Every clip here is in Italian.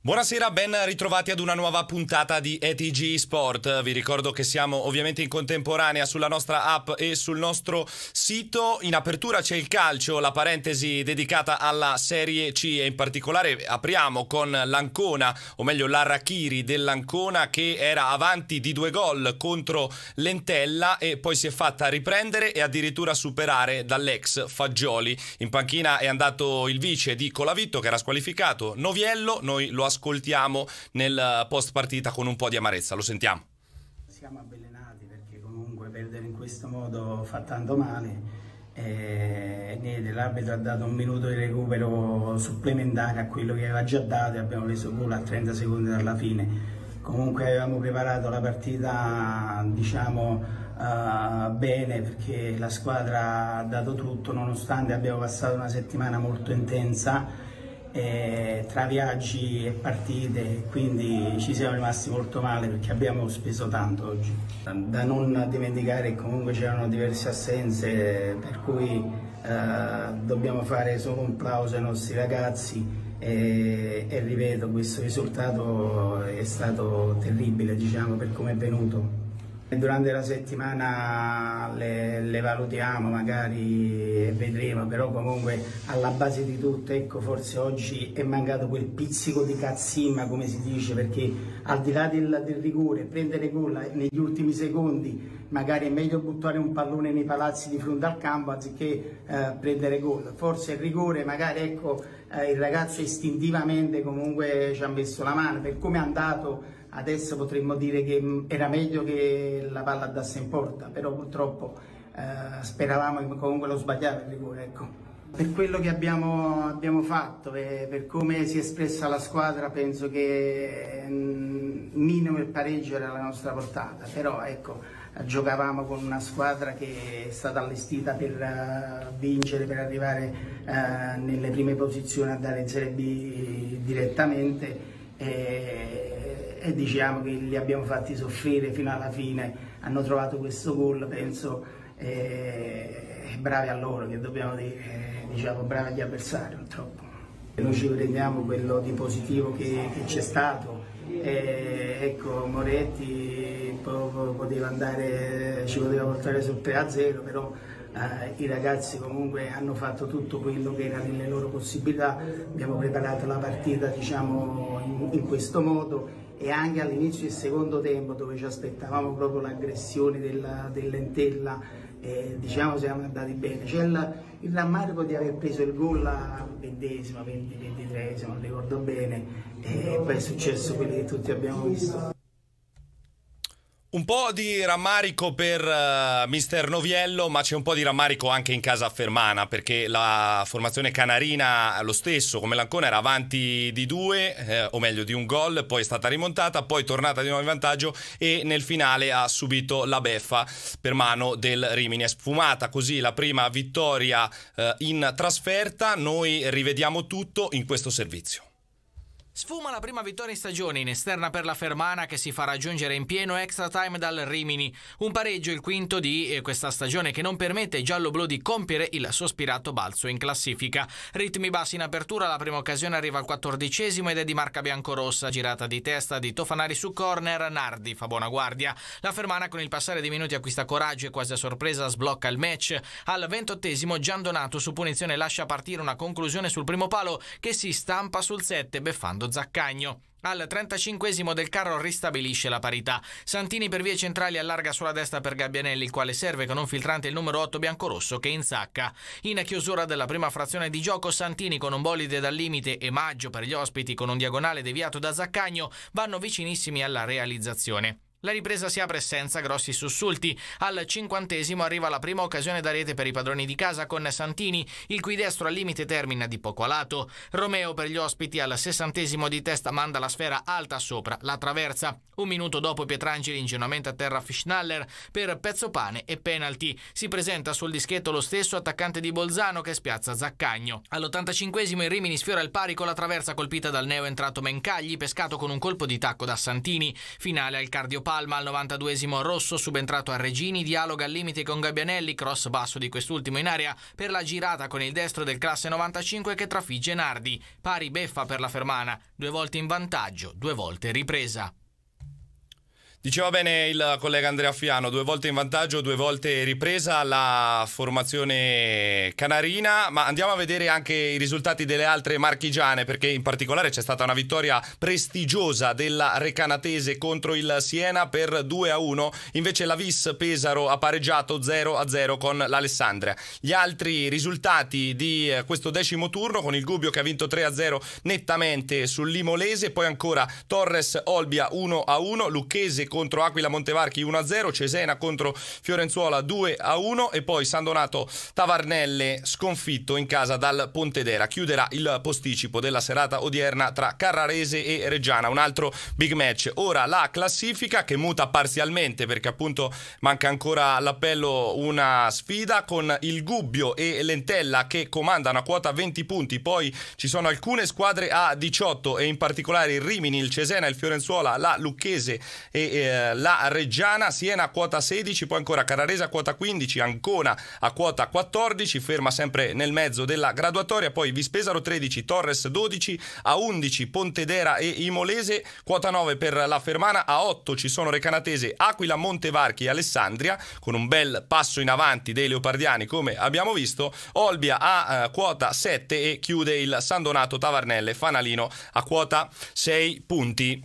Buonasera, ben ritrovati ad una nuova puntata di ETG Sport. Vi ricordo che siamo ovviamente in contemporanea sulla nostra app e sul nostro sito. In apertura c'è il calcio, la parentesi dedicata alla Serie C e in particolare apriamo con l'Ancona, o meglio l'Arachiri dell'Ancona, che era avanti di 2 gol contro l'Entella e poi si è fatta riprendere e addirittura superare dall'ex Fagioli. In panchina è andato il vice di Colavitto che era squalificato, Noviello. Noi lo ascoltiamo nel post partita con un po' di amarezza, lo sentiamo. Siamo avvelenati perché comunque perdere in questo modo fa tanto male e niente, l'arbitro ha dato un minuto di recupero supplementare a quello che aveva già dato e abbiamo preso gol a 30 secondi dalla fine. Comunque avevamo preparato la partita bene perché la squadra ha dato tutto nonostante abbiamo passato una settimana molto intensa tra viaggi e partite, quindi ci siamo rimasti molto male perché abbiamo speso tanto oggi. Da non dimenticare che comunque c'erano diverse assenze, per cui dobbiamo fare solo un plauso ai nostri ragazzi e ripeto, questo risultato è stato terribile, diciamo, per come è venuto. Durante la settimana le valutiamo, magari vedremo, però comunque alla base di tutto, ecco, forse oggi è mancato quel pizzico di cazzimma, come si dice, perché al di là del rigore, prendere gol negli ultimi secondi, magari è meglio buttare un pallone nei palazzi di fronte al campo anziché prendere gol. Forse il rigore, magari, ecco, il ragazzo istintivamente comunque ci ha messo la mano, per come è andato. Adesso potremmo dire che era meglio che la palla andasse in porta, però purtroppo speravamo che comunque lo sbagliava il rigore, ecco. Per quello che abbiamo fatto e per come si è espressa la squadra, penso che minimo il pareggio era la nostra portata, però ecco, giocavamo con una squadra che è stata allestita per vincere, per arrivare nelle prime posizioni, andare in Serie B direttamente. E diciamo che li abbiamo fatti soffrire fino alla fine, hanno trovato questo gol, penso, bravi a loro, che dobbiamo dire, diciamo, bravi agli avversari purtroppo. Noi ci prendiamo quello di positivo che c'è stato, ecco, Moretti poteva andare, ci poteva portare sul 3-0, però i ragazzi comunque hanno fatto tutto quello che era nelle loro possibilità, abbiamo preparato la partita, diciamo, in questo modo, e anche all'inizio del secondo tempo, dove ci aspettavamo proprio l'aggressione dell'Entella, diciamo siamo andati bene. C'è il rammarico di aver preso il gol al 20esimo, 23esimo, non ricordo bene, e poi è successo quello che tutti abbiamo visto. Un po' di rammarico per mister Noviello, ma c'è un po' di rammarico anche in casa Fermana, perché la formazione canarina, lo stesso come l'Ancona, era avanti di 2, o meglio di 1 gol, poi è stata rimontata, poi tornata di nuovo in vantaggio e nel finale ha subito la beffa per mano del Rimini. È sfumata così la prima vittoria in trasferta. Noi rivediamo tutto in questo servizio. Sfuma la prima vittoria in stagione in esterna per la Fermana, che si fa raggiungere in pieno extra time dal Rimini. Un pareggio, il quinto di questa stagione, che non permette ai giallo-blu di compiere il sospirato balzo in classifica. Ritmi bassi in apertura, la prima occasione arriva al 14esimo ed è di marca biancorossa, girata di testa di Tofanari su corner, Nardi fa buona guardia. La Fermana con il passare dei minuti acquista coraggio e quasi a sorpresa sblocca il match. Al 28esimo Giandonato su punizione lascia partire una conclusione sul primo palo che si stampa sul 7 beffando Zaccagno. Al 35esimo Del Carro ristabilisce la parità. Santini per vie centrali allarga sulla destra per Gabbianelli, il quale serve con un filtrante il numero 8 biancorosso che insacca. In chiusura della prima frazione di gioco, Santini con un bolide dal limite e Maggio per gli ospiti con un diagonale deviato da Zaccagno vanno vicinissimi alla realizzazione. La ripresa si apre senza grossi sussulti. Al 50esimo arriva la prima occasione da rete per i padroni di casa con Santini, il cui destro al limite termina di poco a lato. Romeo per gli ospiti al 60esimo di testa manda la sfera alta sopra la traversa. Un minuto dopo Pietrangeli ingenuamente a terra Fischnaller per pezzopane e penalty. Si presenta sul dischetto lo stesso attaccante di Bolzano che spiazza Zaccagno. All'85esimo il Rimini sfiora il pari con la traversa colpita dal neo entrato Mencagli, pescato con un colpo di tacco da Santini. Finale al cardiopalmo Palma al 92esimo, Rosso subentrato a Regini, dialoga al limite con Gabbianelli, cross basso di quest'ultimo in area per la girata con il destro del classe 95 che trafigge Nardi. Pari beffa per la Fermana, 2 volte in vantaggio, 2 volte ripresa. Diceva bene il collega Andrea Fiano, 2 volte in vantaggio, 2 volte ripresa la formazione canarina, ma andiamo a vedere anche i risultati delle altre marchigiane, perché in particolare c'è stata una vittoria prestigiosa della Recanatese contro il Siena per 2-1, invece la Vis Pesaro ha pareggiato 0-0 con l'Alessandria. Gli altri risultati di questo 10° turno, con il Gubbio che ha vinto 3-0 nettamente sull'Imolese, poi ancora Torres Olbia 1-1, Lucchese contro Aquila Montevarchi 1-0, Cesena contro Fiorenzuola 2-1 e poi San Donato Tavarnelle sconfitto in casa dal Pontedera. Chiuderà il posticipo della serata odierna tra Carrarese e Reggiana, un altro big match. Ora la classifica che muta parzialmente perché appunto manca ancora all'appello una sfida, con il Gubbio e l'Entella che comandano a quota 20 punti, poi ci sono alcune squadre a 18 e in particolare il Rimini, il Cesena, il Fiorenzuola, la Lucchese e la Reggiana. Siena a quota 16, poi ancora Carrarese a quota 15, Ancona a quota 14, ferma sempre nel mezzo della graduatoria, poi Vispesaro 13, Torres 12, a 11 Pontedera e Imolese, quota 9 per la Fermana, a 8 ci sono Recanatese, Aquila, Montevarchi e Alessandria, con un bel passo in avanti dei leopardiani come abbiamo visto. Olbia a quota 7 e chiude il San Donato Tavarnelle Fanalino a quota 6 punti.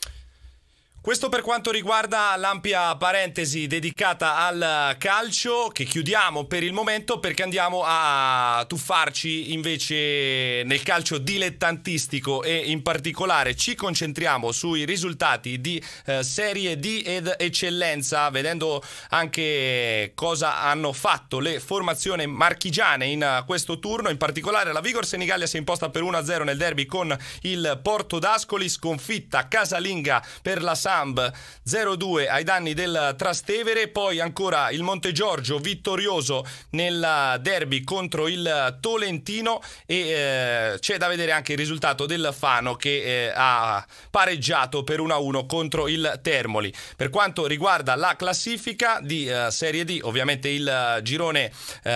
Questo per quanto riguarda l'ampia parentesi dedicata al calcio, che chiudiamo per il momento perché andiamo a tuffarci invece nel calcio dilettantistico e in particolare ci concentriamo sui risultati di Serie D ed Eccellenza, vedendo anche cosa hanno fatto le formazioni marchigiane in questo turno. In particolare la Vigor Senigallia si è imposta per 1-0 nel derby con il Porto d'Ascoli, sconfitta casalinga per la Samp 0-2 ai danni del Trastevere, poi ancora il Montegiorgio vittorioso nel derby contro il Tolentino e c'è da vedere anche il risultato del Fano che ha pareggiato per 1-1 contro il Termoli. Per quanto riguarda la classifica di Serie D, ovviamente il girone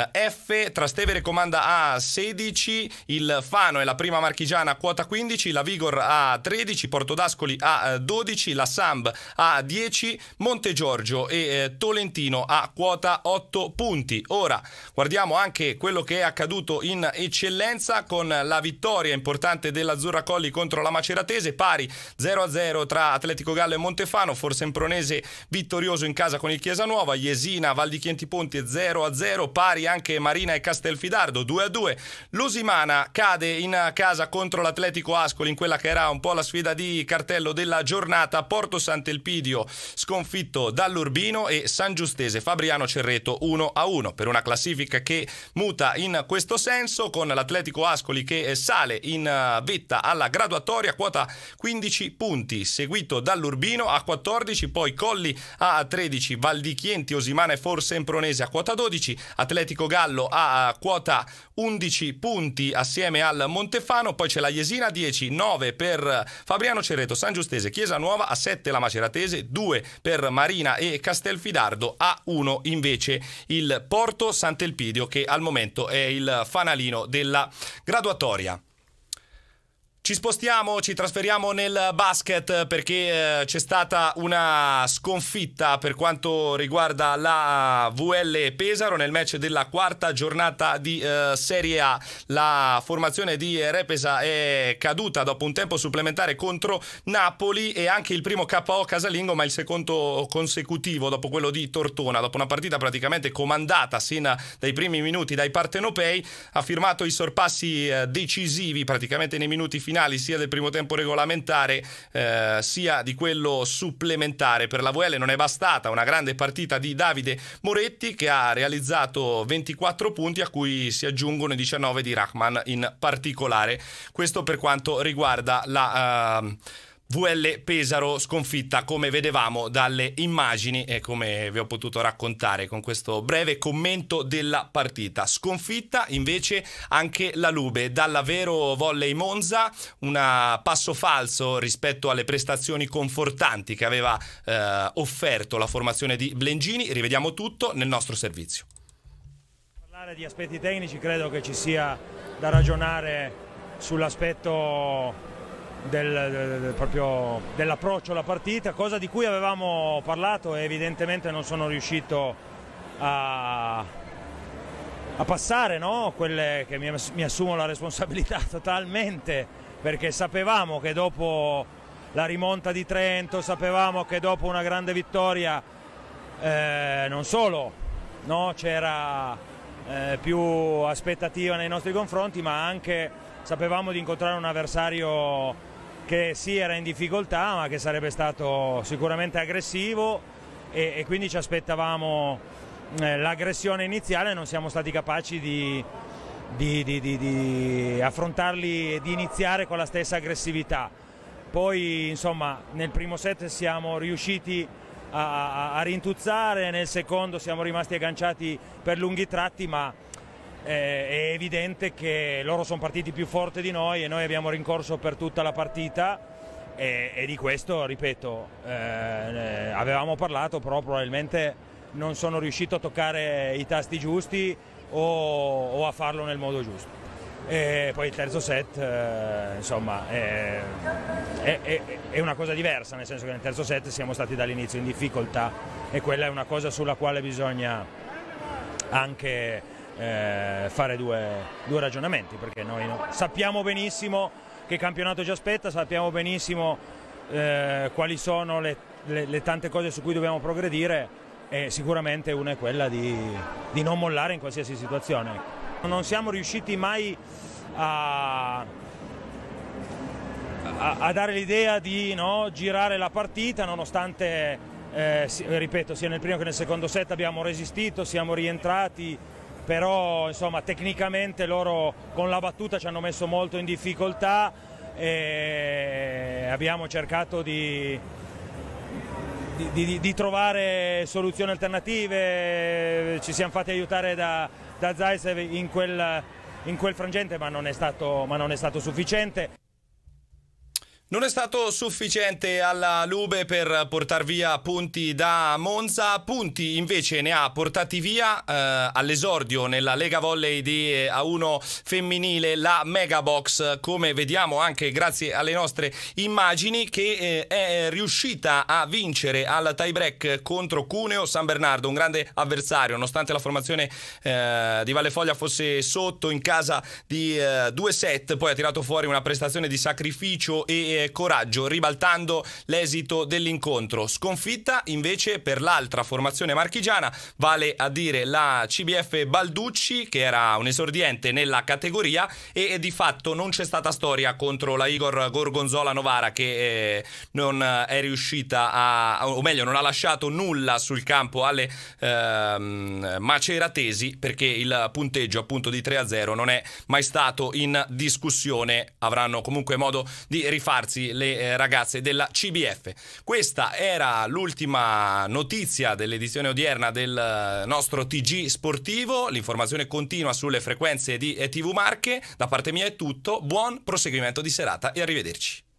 F, Trastevere comanda a 16, il Fano è la prima marchigiana a quota 15, la Vigor a 13, Porto d'Ascoli a 12, la Samp a 10, Montegiorgio e Tolentino a quota 8 punti. Ora guardiamo anche quello che è accaduto in Eccellenza con la vittoria importante dell'Azzurra Colli contro la Maceratese, pari 0-0 tra Atletico Gallo e Montefano, Forsempronese vittorioso in casa con il Chiesanuova, Jesina Val di Chienti Ponti 0-0, pari anche Marina e Castelfidardo 2-2, Lusimana cade in casa contro l'Atletico Ascoli in quella che era un po' la sfida di cartello della giornata, Porto Sant'Elpidio sconfitto dall'Urbino e San Giustese Fabriano Cerreto 1-1, per una classifica che muta in questo senso, con l'Atletico Ascoli che sale in vetta alla graduatoria, quota 15 punti, seguito dall'Urbino a 14, poi Colli a 13, Val di Chienti, Osimana e Forsempronese a quota 12, Atletico Gallo a quota 11 punti assieme al Montefano, poi c'è la Jesina 10, 9 per Fabriano Cerreto, San Giustese, Chiesa Nuova, a 7 la Maceratese, 2 per Marina e Castelfidardo, a 1 invece il Porto Sant'Elpidio che al momento è il fanalino della graduatoria. Ci spostiamo, ci trasferiamo nel basket perché c'è stata una sconfitta per quanto riguarda la VL Pesaro nel match della quarta giornata di Serie A. La formazione di Repesa è caduta dopo un tempo supplementare contro Napoli e anche il primo KO casalingo, ma il secondo consecutivo dopo quello di Tortona, dopo una partita praticamente comandata sin dai primi minuti dai partenopei. Ha firmato i sorpassi decisivi praticamente nei minuti finali sia del primo tempo regolamentare sia di quello supplementare. Per la VL non è bastata una grande partita di Davide Moretti che ha realizzato 24 punti a cui si aggiungono i 19 di Rahman in particolare. Questo per quanto riguarda la VL Pesaro sconfitta, come vedevamo dalle immagini e come vi ho potuto raccontare con questo breve commento della partita. Sconfitta invece anche la Lube, dalla Vero Volley Monza, un passo falso rispetto alle prestazioni confortanti che aveva offerto la formazione di Blengini. Rivediamo tutto nel nostro servizio. Parlare di aspetti tecnici, credo che ci sia da ragionare sull'aspetto proprio dell'approccio alla partita, cosa di cui avevamo parlato e evidentemente non sono riuscito a passare, no? Quelle che mi assumo la responsabilità totalmente, perché sapevamo che dopo la rimonta di Trento, sapevamo che dopo una grande vittoria non solo, no, c'era più aspettativa nei nostri confronti, ma anche sapevamo di incontrare un avversario che sì era in difficoltà, ma che sarebbe stato sicuramente aggressivo, e quindi ci aspettavamo l'aggressione iniziale. Non siamo stati capaci di affrontarli e di iniziare con la stessa aggressività. Poi insomma nel primo set siamo riusciti a rintuzzare, nel secondo siamo rimasti agganciati per lunghi tratti, ma è evidente che loro sono partiti più forti di noi e noi abbiamo rincorso per tutta la partita, e di questo, ripeto, avevamo parlato, però probabilmente non sono riuscito a toccare i tasti giusti o a farlo nel modo giusto. E poi il terzo set insomma è una cosa diversa, nel senso che nel terzo set siamo stati dall'inizio in difficoltà, e quella è una cosa sulla quale bisogna anche fare due ragionamenti, perché noi sappiamo benissimo che campionato ci aspetta, sappiamo benissimo quali sono le tante cose su cui dobbiamo progredire, e sicuramente una è quella di non mollare in qualsiasi situazione. Non siamo riusciti mai a dare l'idea di girare la partita, nonostante ripeto, sia nel primo che nel secondo set abbiamo resistito, siamo rientrati, però insomma tecnicamente loro con la battuta ci hanno messo molto in difficoltà, e abbiamo cercato di trovare soluzioni alternative. Ci siamo fatti aiutare da Zaitsev in quel frangente, ma non è stato sufficiente. Non è stato sufficiente alla Lube per portar via punti da Monza, punti invece ne ha portati via all'esordio nella Lega Volley di A1 femminile la Megabox, come vediamo anche grazie alle nostre immagini, che è riuscita a vincere al tie break contro Cuneo San Bernardo, un grande avversario, nonostante la formazione di Valle Foglia fosse sotto in casa di 2 set, poi ha tirato fuori una prestazione di sacrificio e coraggio, ribaltando l'esito dell'incontro. Sconfitta invece per l'altra formazione marchigiana, vale a dire la CBF Balducci, che era un esordiente nella categoria, e di fatto non c'è stata storia contro la Igor Gorgonzola Novara, che non è riuscita o meglio non ha lasciato nulla sul campo alle maceratesi, perché il punteggio appunto di 3-0 non è mai stato in discussione. Avranno comunque modo di rifarsi le ragazze della CBF. Questa era l'ultima notizia dell'edizione odierna del nostro TG sportivo. L'informazione continua sulle frequenze di TV Marche. Da parte mia è tutto, buon proseguimento di serata e arrivederci.